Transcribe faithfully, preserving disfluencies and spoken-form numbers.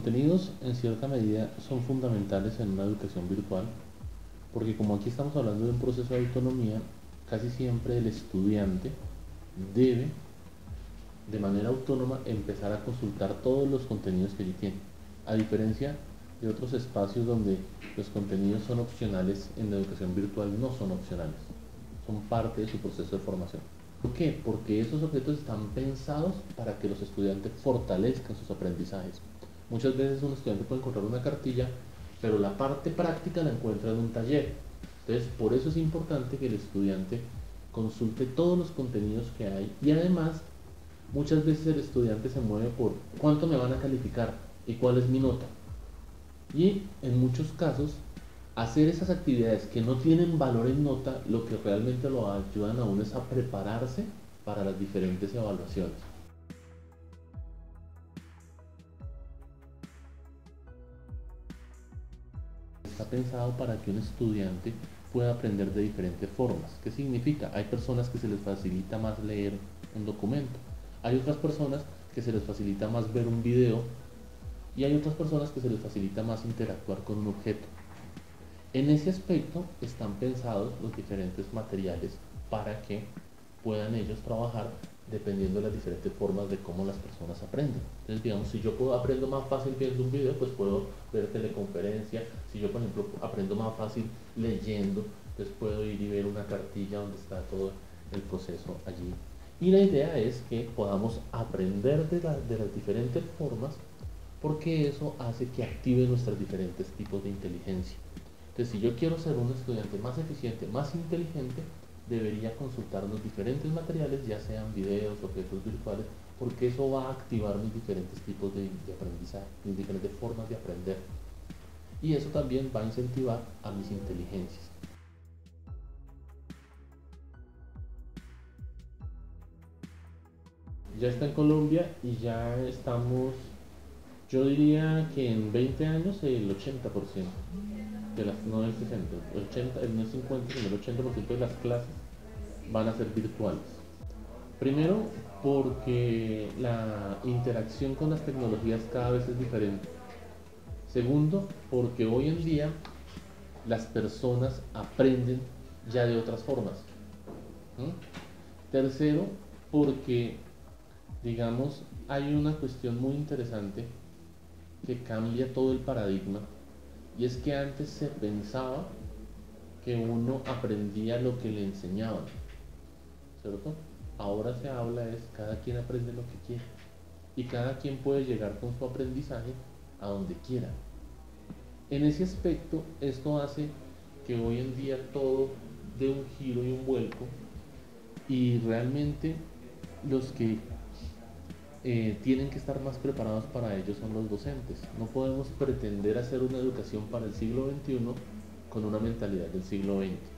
contenidos en cierta medida son fundamentales en una educación virtual, porque como aquí estamos hablando de un proceso de autonomía, casi siempre el estudiante debe de manera autónoma empezar a consultar todos los contenidos que allí tiene, a diferencia de otros espacios donde los contenidos son opcionales. En la educación virtual no son opcionales, son parte de su proceso de formación. ¿Por qué? Porque esos objetos están pensados para que los estudiantes fortalezcan sus aprendizajes. Muchas veces un estudiante puede encontrar una cartilla, pero la parte práctica la encuentra en un taller. Entonces, por eso es importante que el estudiante consulte todos los contenidos que hay, y además muchas veces el estudiante se mueve por cuánto me van a calificar y cuál es mi nota. Y en muchos casos, hacer esas actividades que no tienen valor en nota, lo que realmente lo ayudan a uno es a prepararse para las diferentes evaluaciones. Está pensado para que un estudiante pueda aprender de diferentes formas. ¿Qué significa? Hay personas que se les facilita más leer un documento, hay otras personas que se les facilita más ver un video, y hay otras personas que se les facilita más interactuar con un objeto. En ese aspecto están pensados los diferentes materiales para que puedan ellos trabajar dependiendo de las diferentes formas de cómo las personas aprenden. Entonces, digamos, si yo puedo, aprendo más fácil viendo un video, pues puedo ver teleconferencia. Si yo, por ejemplo, aprendo más fácil leyendo, pues puedo ir y ver una cartilla donde está todo el proceso allí. Y la idea es que podamos aprender de, la, de las diferentes formas, porque eso hace que active nuestros diferentes tipos de inteligencia. Entonces, si yo quiero ser un estudiante más eficiente, más inteligente, debería consultar los diferentes materiales, ya sean videos, objetos virtuales, porque eso va a activar mis diferentes tipos de, de aprendizaje, mis diferentes formas de aprender. Y eso también va a incentivar a mis inteligencias. Ya está en Colombia y ya estamos, yo diría que en veinte años el ochenta por ciento de las, no el sesenta, el ochenta, no el cincuenta, sino el ochenta por ciento de las clases van a ser virtuales. Primero, porque la interacción con las tecnologías cada vez es diferente. Segundo, porque hoy en día las personas aprenden ya de otras formas. ¿Mm? Tercero, porque, digamos, hay una cuestión muy interesante que cambia todo el paradigma, y es que antes se pensaba que uno aprendía lo que le enseñaban, ¿cierto? Ahora se habla es cada quien aprende lo que quiere, y cada quien puede llegar con su aprendizaje a donde quiera. En ese aspecto, esto hace que hoy en día todo dé un giro y un vuelco, y realmente los que eh, tienen que estar más preparados para ello son los docentes. No podemos pretender hacer una educación para el siglo veintiuno con una mentalidad del siglo veinte.